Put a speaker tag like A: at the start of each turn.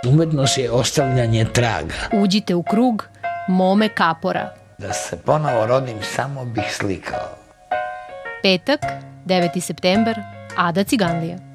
A: Umetnost je ostavljanje traga.
B: Uđite u krug Mome Kapora.
A: Da se ponovo rodim, samo bih slikao.
B: Petak, 9. septembar, Ada Ciganlija.